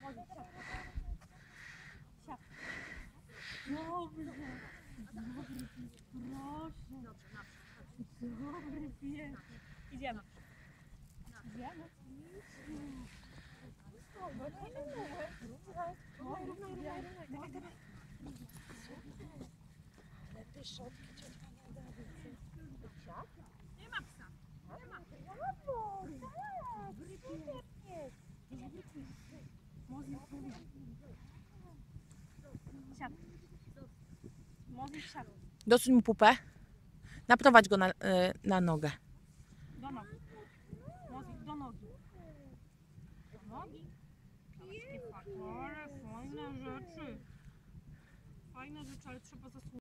Siad. Dobrze. Dobry pies, proszę. Dobry pies. Idziemy. Idziemy. Ale ty szopki ciotka nie da. Nie ma psa. Nie ma. Brawo! Tak! Super pies! Mozlik mówi. Siad. Mozlik siad. Dosuń mu pupę. Naprowadź go na nogę. Do nogi. Mozlik do nogi. Do nogi. Ale fajne rzeczy. Fajne rzeczy, ale trzeba zasłużyć.